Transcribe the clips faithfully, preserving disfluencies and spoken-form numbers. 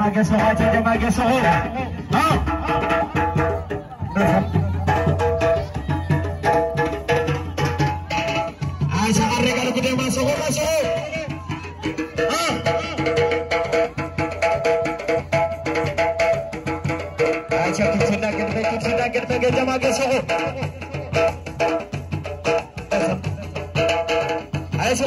geso aja jama geso ha aja kare kalau kita masuk masuk ha aja kita kita kita kita jama geso ayo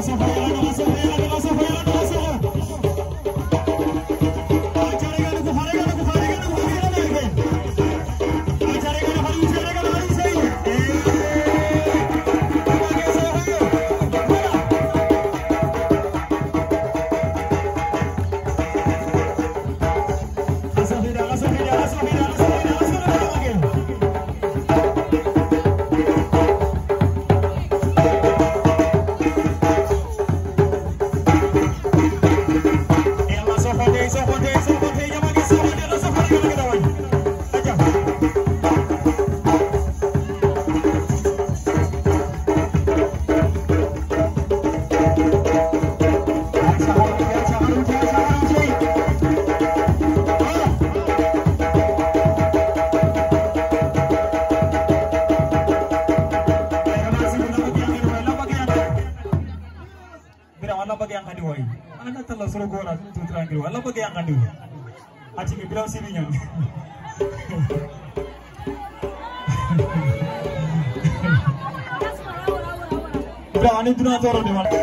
Ani duna toro di mana?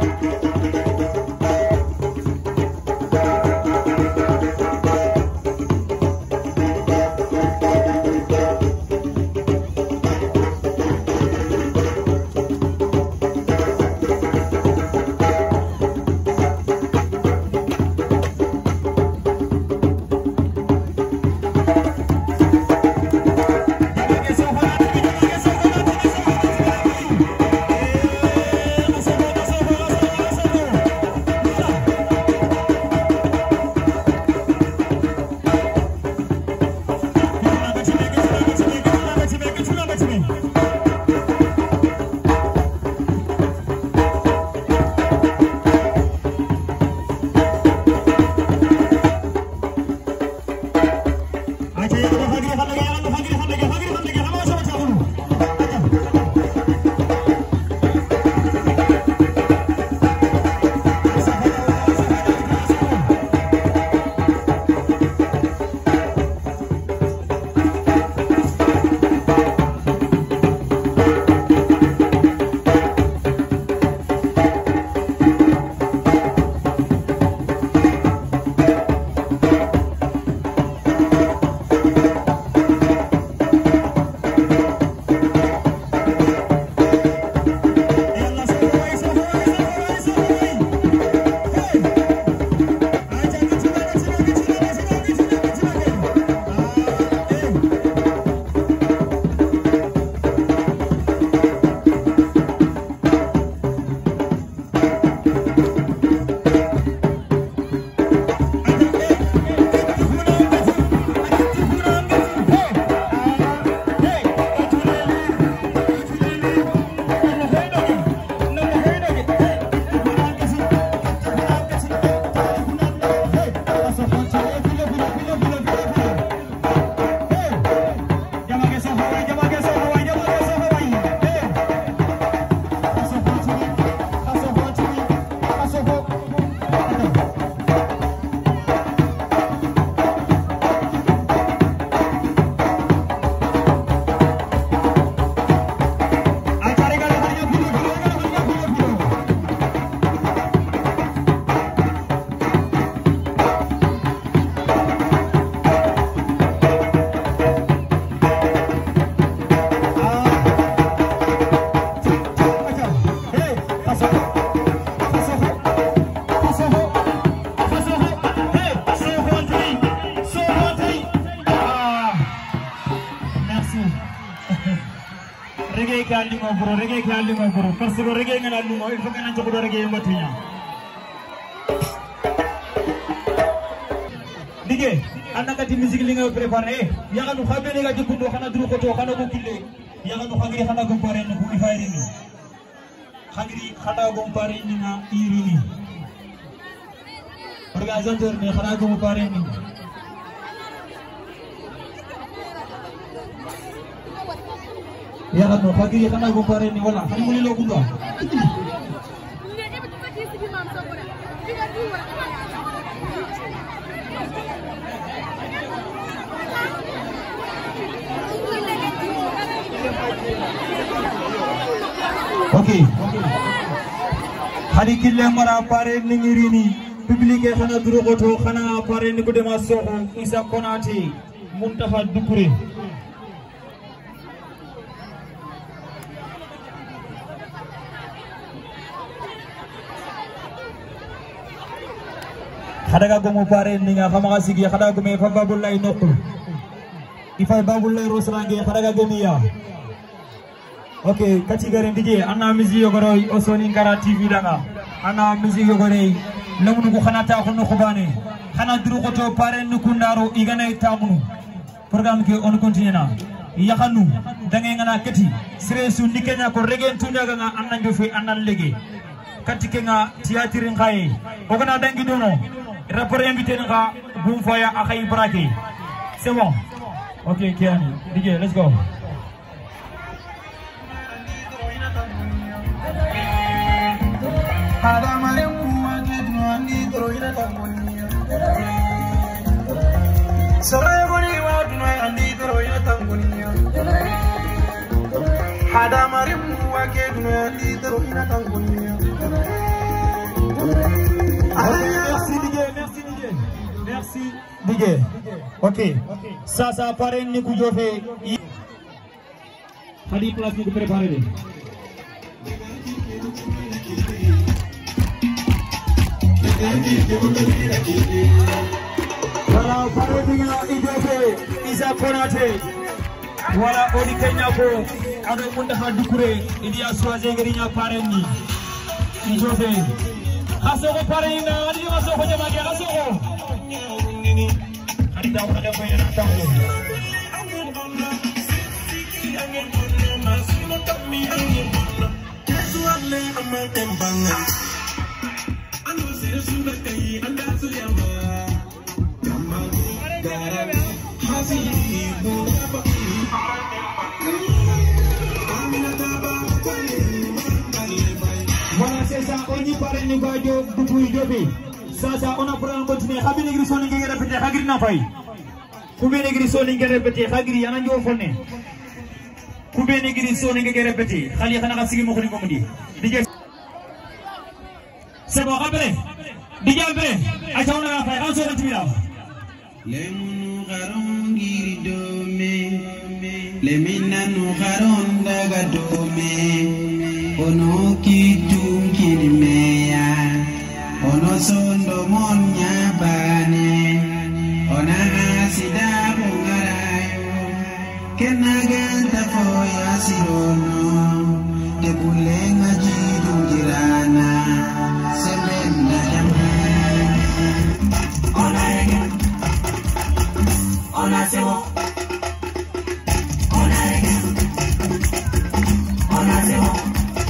reggae ke andingo bro, reggae ke andingo bro. Parce que reggae ngana andingo, il faut que nanti ko reggae mbatunya. Dige, anda kati musique li nga préparer, ya nga no xamé ne nga jikko xana duru ko to xana ko kille. Ya nga no xagri xana ko paré ne ko ifayri ni. Xagri xana ko paré ni na iri ni. Organisateur ne xana ko paré ni. Ya kan no pagi kana go pare ni wala kan muli lo kundo okay okay hari kille mara pare ningirini publique xana duru goto xana pare ni ko dema soxo Isa Konate Muntaha Dukure Hadaga gomo pare ninga xama sigi xada gome fa babulay nokku ifay babulay rosrange hadaga gemiya ok kati garen dije ana musique yogoroy osoni ngara tv danga ana musique yogoroy lamunu ko xana ta ko no xubane xana duru ko to pare nu kundaro igana tamunu programme ke on continue na yaxanu dangay ngana kati sresu nikenya ko regen tundaga nga anna njofi anna lege kati ke nga théâtre ngaye o gana dangi dono rapport invité nga boum foya akay braqué c'est bon ok Kiani D J let's go Hada maremu agedno andi droina tangonia Saray goni wadno andi droina tangonia Hada maremu agedno andi droina tangonia Merci D J merci D J merci D J ok ça ça paraît ni ku jofe Hadi place ni ko préparer Voilà, paré dinga idofe Isa Konate. Voilà, odi Kenya ko ado Muntaha Dukure idi aswaje garinya pareni. Idofe. Haso ko parena, adi maso ko jama ke haso ko. Adi daw na ko ina taw. Voilà, c'est ça, on y parle de Gadio, Dupuy Jobi. Ça, ça, on a pour un continuer. Habib Negrisson, il y a répété, Hagri Nafai. Coubé Negrisson, il y a répété, Hagri, Ananjo Fone. Coubé Negrisson, il y a répété, Khali Hanakasi Mokri Komodi. C'est bon, après. Déjà après, attends, on a fait un seul timide. Les mounou giridome, les minanu haron dagadome, ono kitum kinmeya, ono sondo monya bane, ona hasida bungarayo, kenaganta foya sirono, tebulenga jiru jirana, sebenda jamana. On a c'est bon. On a les gars. On a c'est bon.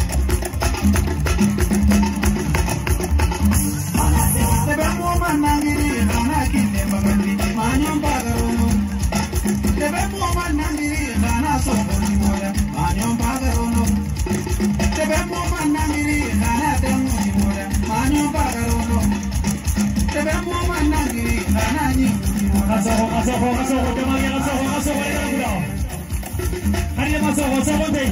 On a c'est bon. C'est bien pour moi, Nangiri, on a quitté ma belle, Manion Pagarono. C'est bien pour moi, Nangiri, on a sauvé Moya, Manion Pagarono. C'est bien pour moi, Nangiri, on a tenu Moya, Manion Pagarono. C'est bien pour moi, Nangiri, on a dit. Asoho, asoho, asoho, jamani, asoho, asoho, asoho. Hari asoho, asoho deh.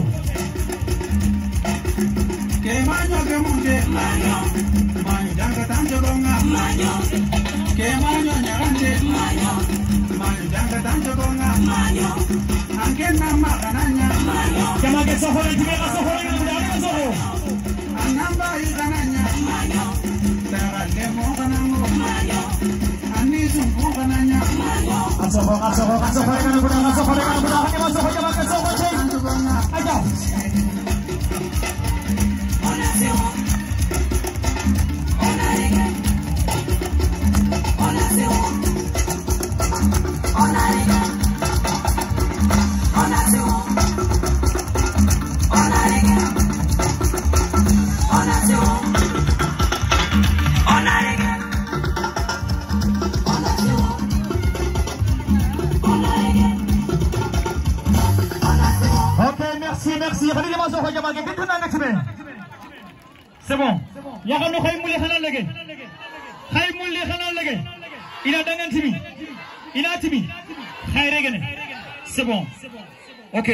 Que maño que monte, maño, maño jangan tanjo gonga, maño. Que maño nyarante, maño, maño jangan tanjo gonga, maño. Angke nama kananya, maño. Jamani, asoho, juga asoho, juga asoho. Anamba ikananya, maño. Teral demo kanango, maño. Ani sumpu kananya, maño. Asoho, asoho, asoho, dengan budak, asoho, dengan budak, hanya asoho, jamani, asoho, cek. Ayo. C'est bon. Yakano Khaimouli Khanal Lege. Khaimouli Khanal Lege. Il a Dangan Tibi. Il a Tibi. Khairegene. C'est bon. Ok.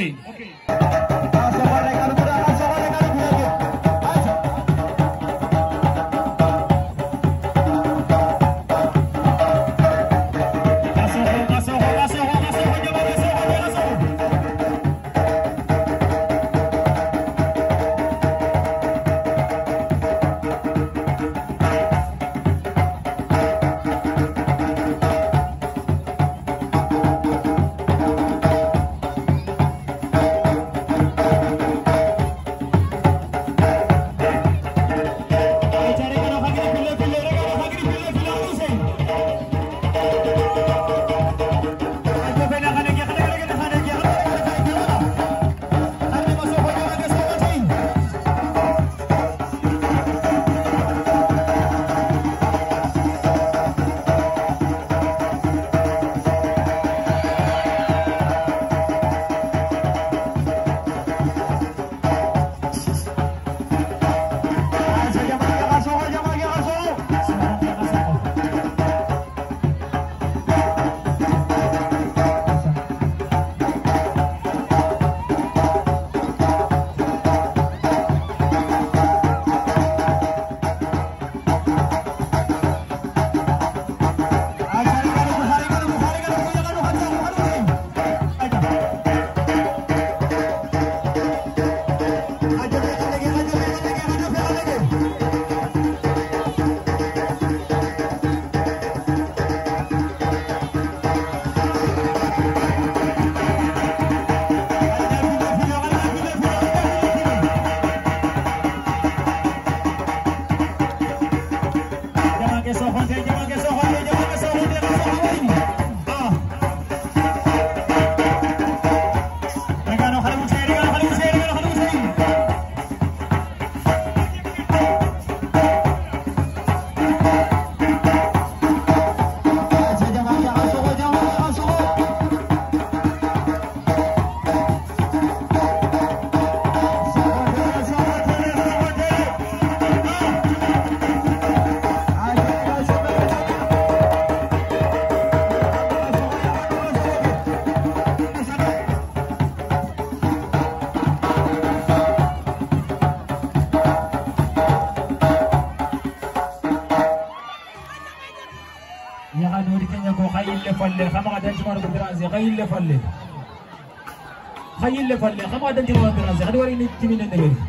falle xama ga dan cimar ko branché xayil le falle xayil le falle xama ga dan cimar ko branché xadi wari ni timine ne beri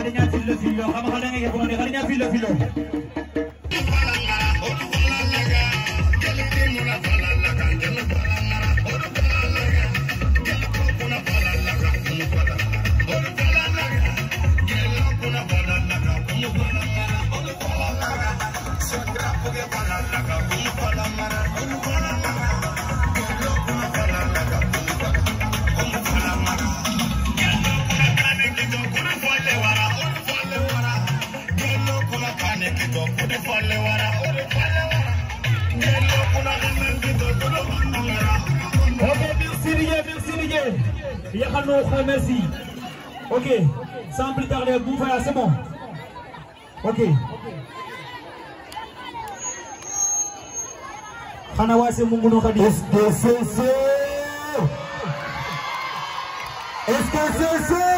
Khalinya filo filo kama khalenge ke bone Khalinya filo filo merci. Ok, sans plus tarder, Boufaya, c'est bon. Ok. Khanawa, c'est mon gounou Khadi. Est-ce que c'est ça? Est-ce que c'est ça?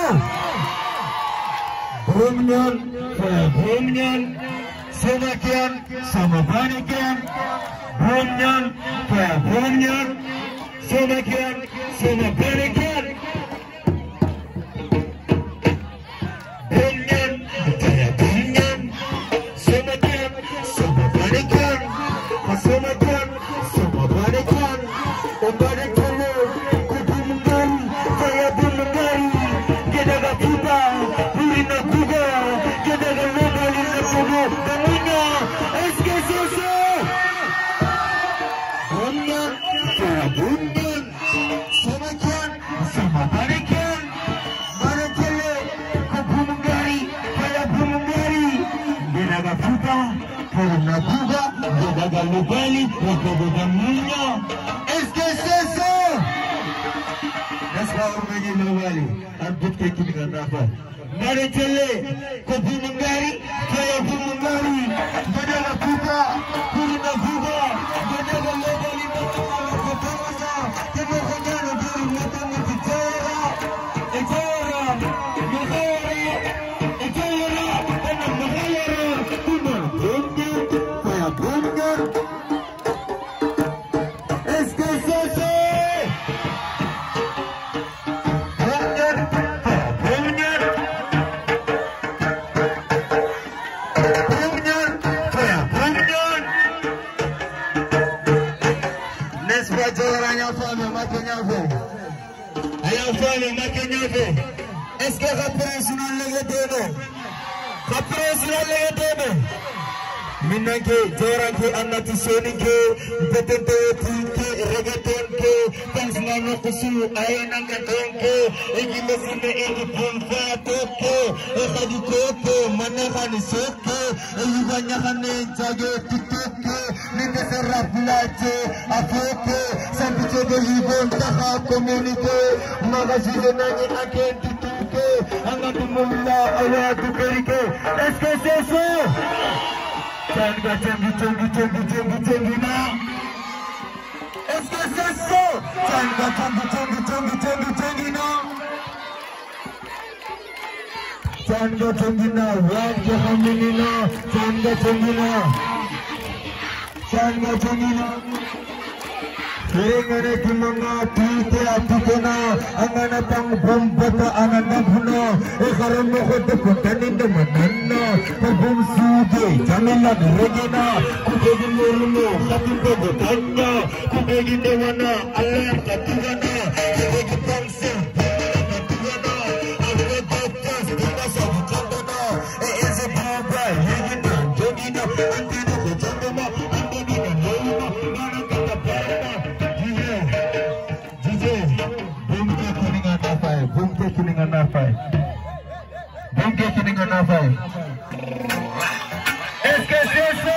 Brumnyan, Brumnyan, Somakian, Somabanikian, Brumnyan, Brumnyan, Somakian, Somabanikian. Est-ce que c'est ça? N'est-ce pas, Oumegui Lobali? Un bout de qui n'a pas. Maritele, Kopumangari, Kaya Pumangari, Madame Puka, Purina Puka, Madame Lobali, Madame Kopamasa, Kemokana, Madame Titera, Etera, Mahara, Etera, and Mahara, Puma, Bunga, Kaya Bunga. Est-ce que c'est ça? Est-ce que rappelez sur le débat? Rappelez sur le débat. Minanke, Joranke, Anati Sonike, Petente, Punke, Regatonke, Tansmano Kusu, Ayananga Tonke, Egimesine, Egipumfa, Toko, Ehadikoto, Manahani Soke, Eyubanyahane, Jage, Titoke, Nindese Rapulache, Afoke, Sampito de Libon, Taha, Community, Magazine, Nani, Aken, Titoke, Angatumula, Awadu Perike. Est-ce que c'est ça? Tanga tangi tangi tangi tangi tangi na. Est-ce que c'est ça? Tanga tangi tangi tangi tangi tangi na. Tanga tangi na, wanja hamini na. Tanga tangi na, tanga tangi na. Ingane kimanga tite atikena, angana pang bombata ananabuna. Ekaram khote kutani de manana, pabum suge jamila regina. Kubegi moruno, khati ko gotanya, kubegi dewana, Allah katigana, kubegi pangse. Est-ce que c'est ça?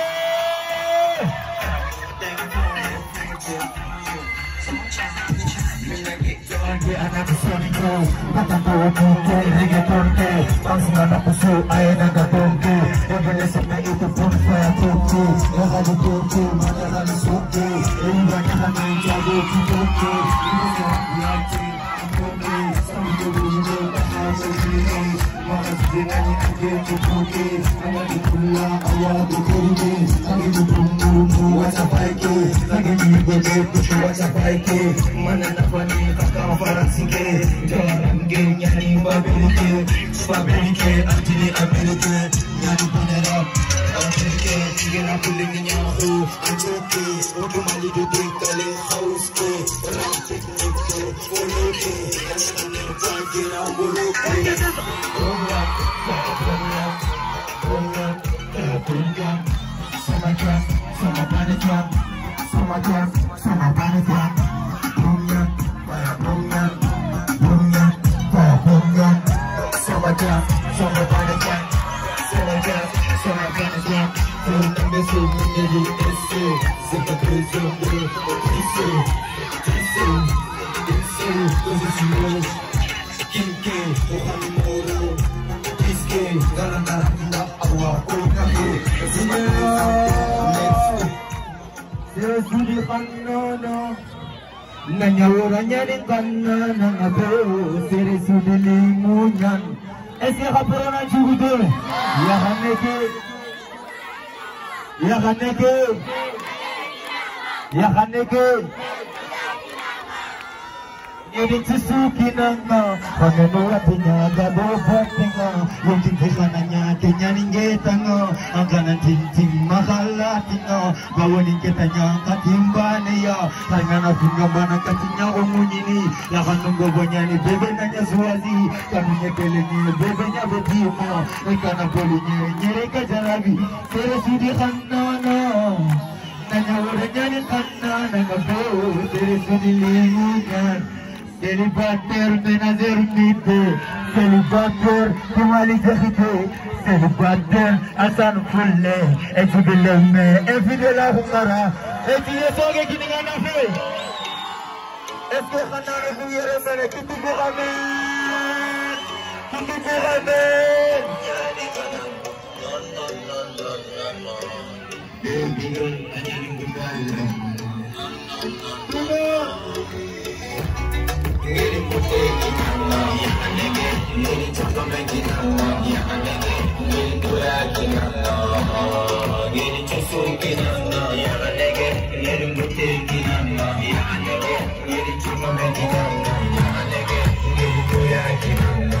Anak Soniko, Patako Tonke, Reggaetonke, Pangsana Pusu, Ayanaga Tonke, Evelesina itu pun saya Tonke, Yahadi Tonke, Madaran Soke, Ewanyahan Jago Tonke, Yati, Tonke, Sambil Bumbu, Bahasa Bumbu, Bahasa Dengan ake cukuki Angani kula awadu kuriki Angani bumbu wacha paike Angani bebe kushu wacha paike Mana nafani kaka faransike Jarange nyani babelike Babelike antini abelike Nyani panera Amerike Gena kulingi nyahu Anjoke Odu mali dudu kale Hauske Orang teknike Oloke Yang nanti kira buluke Orang Orang Orang Orang Sama jam Sama pada jam Sama jam Sama pada jam Orang Para orang Orang Para orang Sama jam Sama pada jam Sama jam Sama pada jam Orang besok menjadi ese Seperti zombie Ese Ese Ese Posisi mulus Kinke Tuhan moro Kiske Gara-gara tidak awak Kukake Sesudi kanana Nanyawuranya di kanana Ngabeu Sesudi limunyan Ese kapurana cukup Ya haneke Ya haneke Ya haneke Ini Suzuki nanga Panganoa tinyaga bofatinga Yung tingkakananya tinyaning tanga Angkanan tinting mahala tinga Gawanin kitanya katimba niya Kanya nafungamana katinya umunyini Lakan nunggobonya ni bebe nanya suwazi Kanunya keleni bebe nya bedima Ikana polinya nyereka jarabi Tere sudi kanana Nanya uranya ni kanana Ngabeu tere sudi limunyan Célibataire ménagère unité, célibataire Kimali Jahite, célibataire Hassan Foule, et tu de l'aimer, et tu de la Hungara, et tu es sauvé qui n'est pas fait. Est-ce que Khanan est venu remettre qui te vous ramène, qui te vous ramène? Ngiri mute kinana, ya anege, ngiri chokome kinana, ya anege, ngiri dura kinana, ngiri chosu kinana, ya anege, ngiri mute kinana, ya anege, ngiri chokome kinana, ya anege, ngiri dura kinana,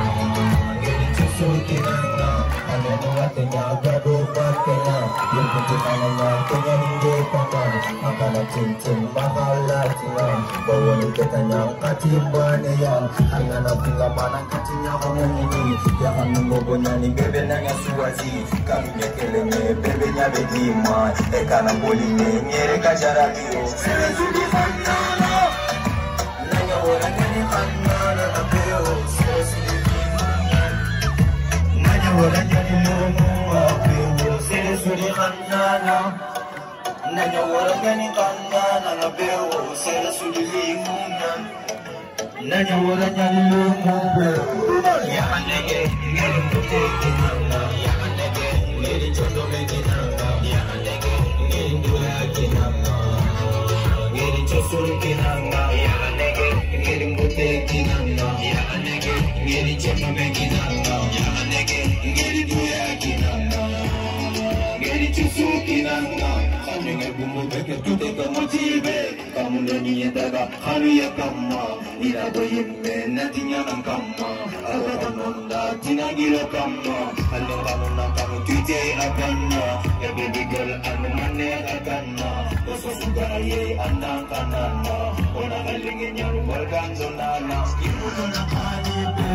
ngiri chosu kinana, anego atenya gado batenya, yung kunci kanana, kenya ningge panga, makana cincin mahala tina, bawa ni ketanya katimbane yan, angana pinga manang katinya ngomongini, yakan nunggobonya ni bebe nanya suwazi, kamunya kelenge bebe nya bedima, ekana boline nyere kajarabio, sere sudi kanana, nanya orang ni kanana napeo, sere sudi kanana, nanya orang ni momo apeo, sere sudi kanana, nanya orang ni kanana napeo, sere sudi limungan. Nanya waranya lumumbe Ya anege Ngeri mute kinanga Ya anege Ngeri chotome kinanga Ya anege Ngeri dura kinanga Ngeri chosuri kinanga Ya anege Ngeri mute kinanga Ya anege Ngeri chotome kinanga Ya anege Ngeri dura kinanga Ngeri chosuri kinanga Nenge bumbu beke tute kamotibe Kamu nani daga Hanu ya kama Ina goyime Natinya nang kama Agata nonda Tina gira kama Halo kamu nang kamu Tute akana Ya baby girl Anu mane akana Koso suga ye Anang kanana Ona kalingin yang rumal kanzonana Imuno na kalibe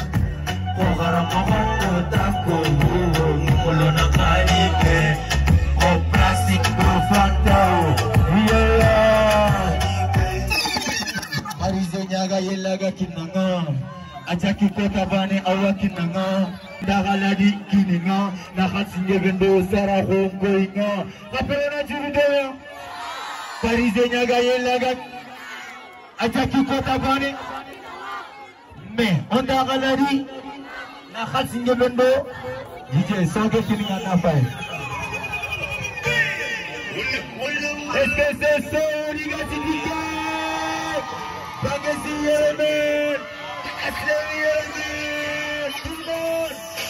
Kogarang makondo Tako Imuno na kalibe Oh plastic profantao Yeah Harizo nyaga yelaga kinanga Achaki kota bane awa kinanga Dagaladi kininga Nakatsinge bendo sara hongo inga Kapelona jurudoya Harizo nyaga yelaga Achaki kota bane Me onda galadi Nakatsinge bendo D J soge kininga nafai Est-ce que c'est ça, les gars, c'est du gars? Pas que c'est Yemen! Pas que c'est Yemen! Tout le monde!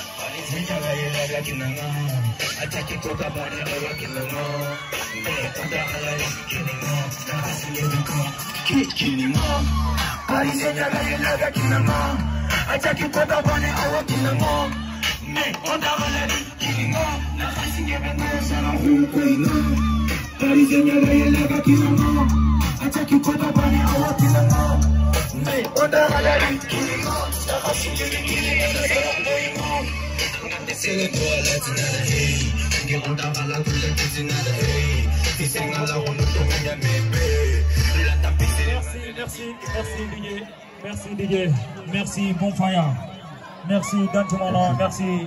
Merci, merci D J, merci D J, merci Bonfire, merci Dantumana, merci.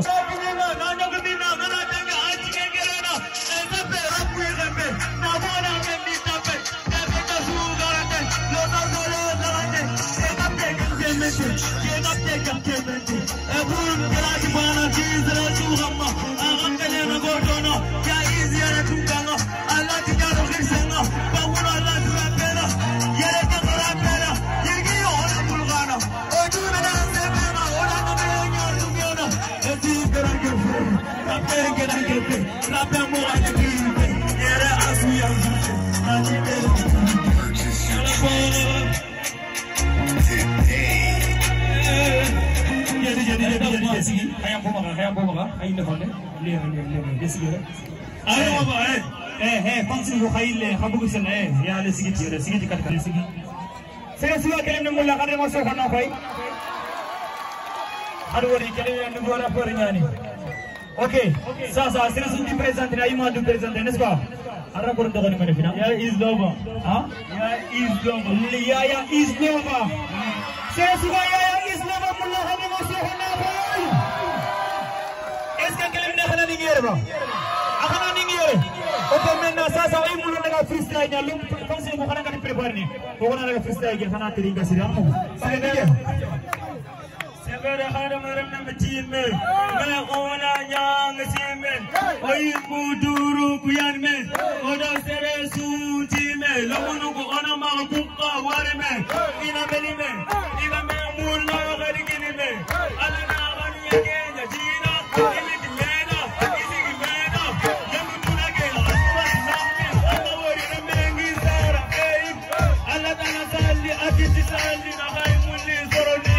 Ok, ça, ça, c'est le du président, il du président, n'est-ce pas? Yaya is Nova. Hein? Yaya is Nova. Yaya is Nova. C'est ce que Yaya is Nova pour la rénovation. Est-ce que quelqu'un n'a pas d'ingénieur? Akana n'ingénieur. Ok, maintenant, ça, ça, il m'a dit que freestyle, il y a l'homme, comme si vous avez préparé. Vous avez fait freestyle, il y a un atelier, c'est là. C'est bien. Segera hada maram mtime me ona nyang simen oi kuduru kuyan me oda sere su time lomunu ko ona ma bukka warme ina belime ina me mulla gari kinime ala na gani yenya jina imit mena isigi mena yamu tunage aswas nahme ala wori na mengi sara ei ala dana salli atiti salli na hay mulli zoro ne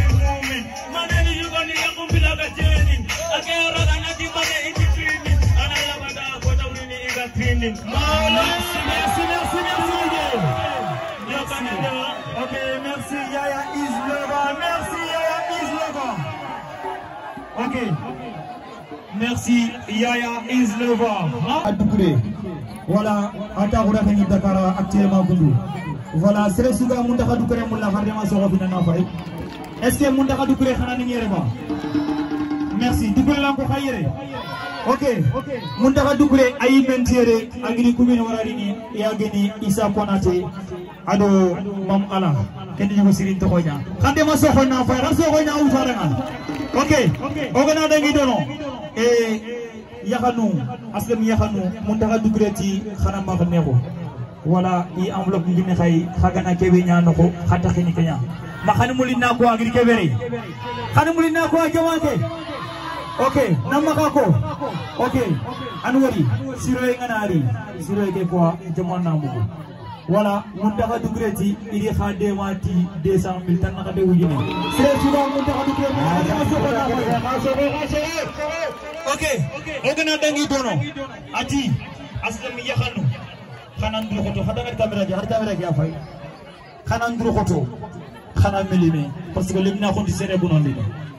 Merci, merci, merci, merci. Ok, merci Yaya is Nova. Merci Yaya is Nova. Ok. Merci Yaya is Nova. Adoukouré. Voilà, Ataoura Fengi Dakar actuellement Goundou. Voilà, c'est le Souga Moundaka Doukouré Moula Fardema Soro Binana Faye. Est-ce que Moundaka Doukouré Khanani Nyereba? Merci. Doukouré Lampo Khayere. Ok, Moundaka Doukouré ayi mentiere agini kumini waradini yageni Isa Konate ado Mam Ala kendi yugo sirin tokonya kande ma sokhona fa ra sokhona u farangan. Ok, ogana dangi dono e yakhanu aslam yakhanu Moundaka Doukouré ti khana ma xnego wala i enveloppe ngini khay khagana kebe nyano ko khata khini kenya ma khani mulina ko agri kebere khani mulina ko jamante. Ok, namakako. Ok, Anwari, Siroy Ganari, Siroy Gekwa, Jamana Mugu. Voilà, Moundaka Doukouré, il y a des mati, deux cent mille tonnes de Wigine. C'est souvent Moundaka Doukouré. Ok, Ogana Dangi Dono, Ati, Aslam Yakhanu, Khanandru Koto, Hadagat Kamera, Hadagat Yafai, Khanandru Koto, Khanan Melime, parce que le Mina Kondi Serebunandi.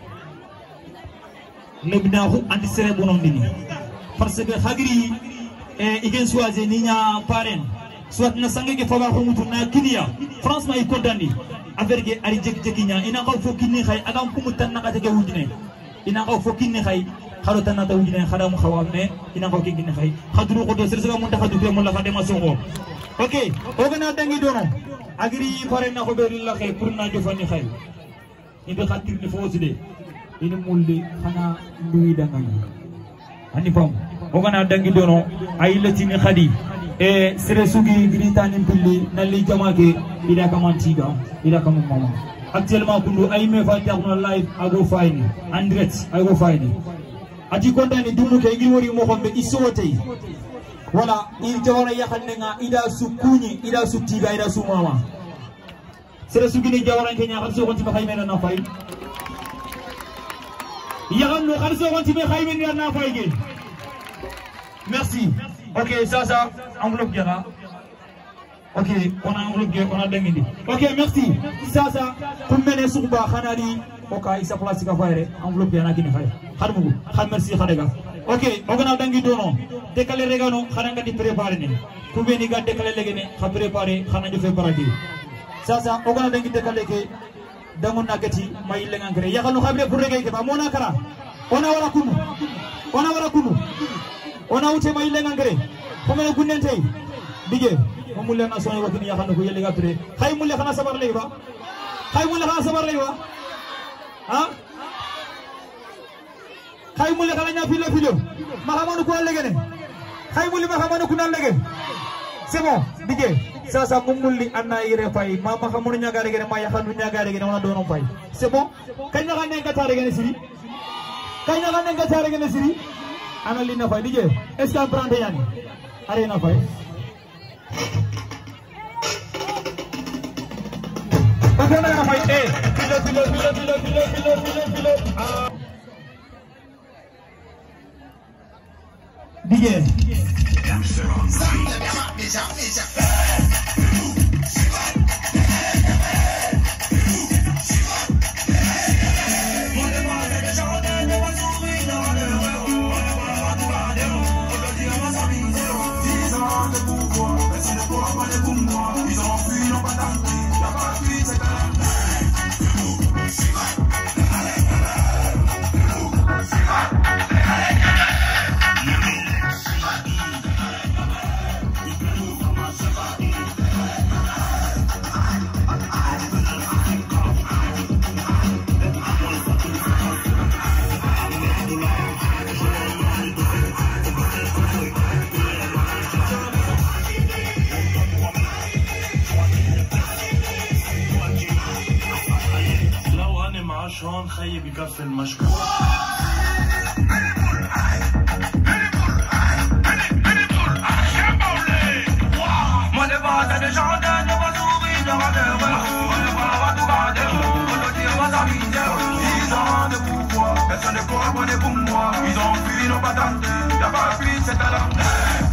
Lebna andi sere bonondini parce que hagri e igen choisir ni nya paren soit na sangue ke faba ko mutu na kinia franchement il condamné affaire ke ari jek jekinya ina ko fo kinni khay agam ko mutan na ka te wujine ina ko fo kinni khay khalo tan na ta wujine khadam khawamne ina ko kinni khay khadru ko do sere sere mon ta khadu be mon la khadema songo. Ok, ogana dangi dono agri paren na ko be la khay pour na jofani khay ibe khatir ni fo side ini mulli khana nduwi dangani ani pam ogana dangi dono ay latini khadi e sere sugi gritani pilli nalli jamake ida kamantiga ida kamam mama actuellement kundu ay me fa taxna live ago fayni en direct ago fayni ati kontani dumu ke ngi wori mo xombe isotey wala il jawara yaxanne nga ida su kuñi ida su tiga ida su mama sere su gini jawara ke ñaxal so xonti ba xayme na fay yaxam no xal so xonti be xayme na fay ge merci. Ok, ça ça enveloppe gera. Ok, on a enveloppe, on a dengue. Ok, merci. Ça ça comme mene suba khanali ok isa place ka faire enveloppe yana kini fay kharmugo khar merci khadega ok on a dangi dono décaler regano khananga di préparer ni ku beni ga décaler legene kha préparer khana ñu fe baradi ça ça on a dangi décaler ke damun nagati may lengan kre yakanu khabre pour regay ke ba mona kara on a wara kunu on a wara kunu on a uté may lengan kre ko mel gunnentey dige mo mulle na sonu wakini yakanu ko yeli ga pré khay mulle khana sabar lay ba khay mulle khana sabar lay ba ah khay mulle khana nya filo filo mahamanu ko legene khay mulle mahamanu ko nan lege c'est bon dige ça ça mo mulli anna ire fay ma mahamanu nya ga legene ma yakanu nya ga legene wona dono fay c'est bon kay na ngane ngata legene siri kay na ngane ngata legene siri ana li na fay dige est ce que prendre yani are na fay Bagaimana nak fight? Eh, bila bila bila bila bila bila bila bila. D J. شلون خيب يكفي المشكل Ils ont fui nos patentes, y'a pas plus c'est à la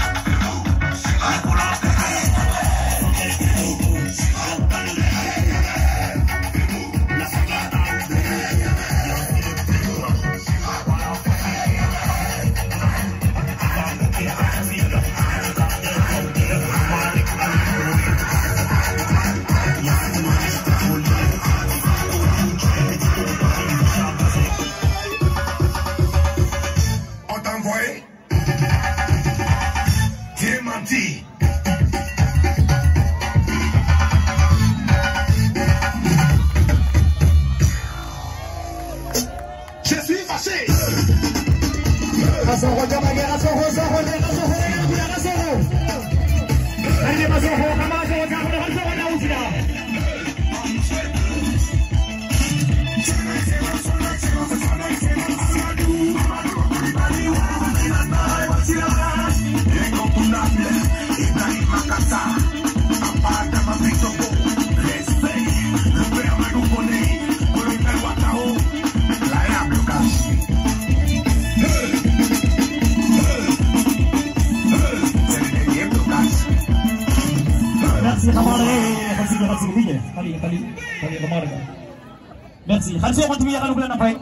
Merci. Khalid ko tumi yakanu kula na fay.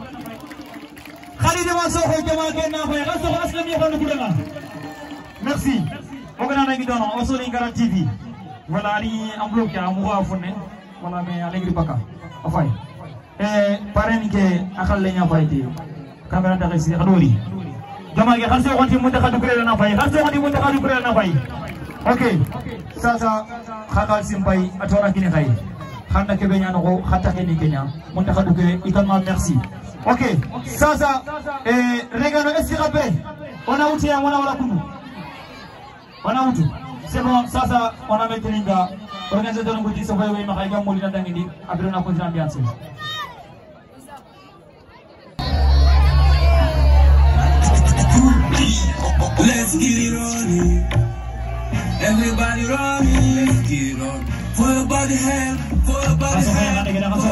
Khalid ma so ko jama ke na fay. Khalid ko aslam yakanu kula na. Merci. O gana na gidono o so ni Ngara T V. Wala ni enveloppe ya mu wa fonne. Wala me alegri baka. O fay. Eh pareni ke akal le nya fay ti. Camera da resi khadori. Jama ke Khalid ko tumi mu takhadu kula na fay. Khalid ko tumi mu takhadu kula na fay. OK. Sasa khadal simpay atona kini khay. Khanda ke benya no khata ke ni kenya monta khadu ke ikalma merci OK sasa eh regano esirabe ona uti ya mwana wala kunu ona utu c'est bon sasa on a mettre linga organisateur ngudi so boy way makay gam molina dangindi après na continuer ambiance. Let's get it on. Everybody run, let's get it on. For your body hand, for your body hand.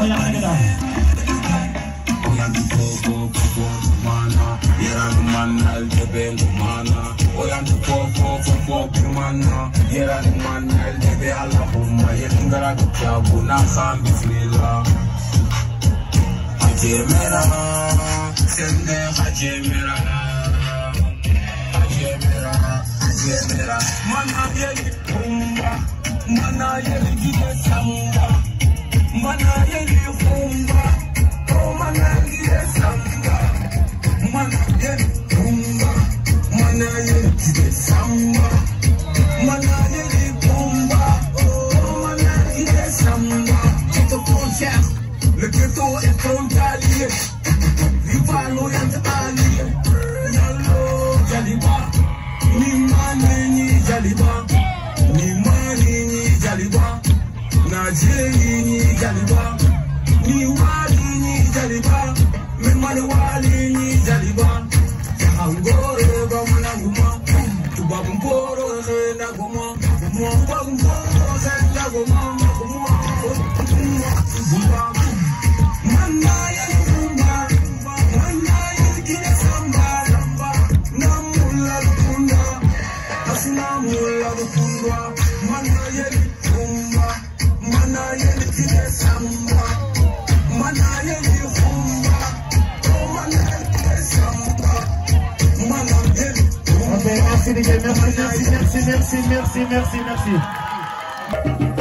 Mana yeli kumba, mana yeli gide samba, mana yeli kumba, oh mana gide samba, mana yeli kumba, mana yeli gide samba, mana yeli kumba, oh mana gide samba. Ghetto podcast, le ghetto est frontalier, rivalo yant allié, yallo jaliba. Ni mani ni jaliba, ni mani ni jaliba, na jeli ni jaliba, ni wali ni jaliba, me mani wali ni jaliba. Angore ba mwana guma, tuba gumporo henda guma, guma ba gumporo henda guma, guma guma. Mana ya guma, mana ya kile samba lamba, namula kunda. Namula kunda, mana yeli kumba, mana yeli kile samba, mana yeli kumba, oh mana yeli kile samba, mana yeli kumba. Ok, merci les gars, merci, merci, merci, merci, merci, merci, merci.